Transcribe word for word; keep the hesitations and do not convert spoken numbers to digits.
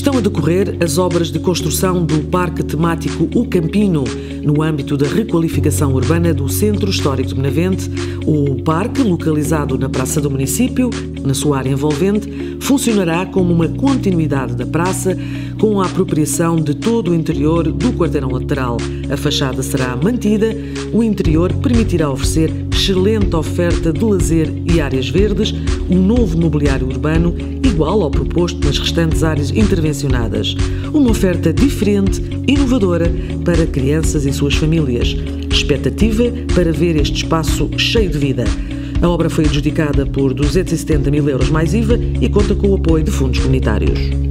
Estão a decorrer as obras de construção do Parque Temático O Campino, no âmbito da requalificação urbana do Centro Histórico de Benavente. O parque, localizado na Praça do Município, na sua área envolvente, funcionará como uma continuidade da praça, com a apropriação de todo o interior do quarteirão lateral. A fachada será mantida, o interior permitirá oferecer excelente oferta de lazer e áreas verdes, um novo mobiliário urbano igual ao proposto nas restantes áreas intervencionadas. Uma oferta diferente, inovadora para crianças e suas famílias. Expectativa para ver este espaço cheio de vida. A obra foi adjudicada por duzentos e setenta mil euros mais I V A e conta com o apoio de fundos comunitários.